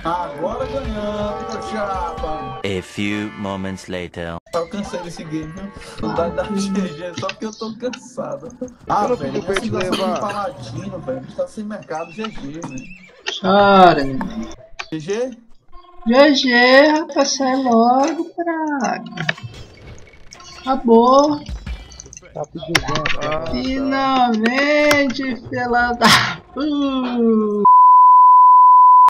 Agora ganhamos, meu chapa. A few moments later. Eu cansei desse game, viu? Vontade de dar GG só porque eu tô cansado. Ah, Eu não velho, pedi pra essa te situação levar. do Paladino, velho. A gente tá sem mercado, GG, velho. Chora, menino. GG? GG, rapaz, sai logo, praga. Acabou. Tá pedindo. Ah, tá. Finalmente, fila da puta.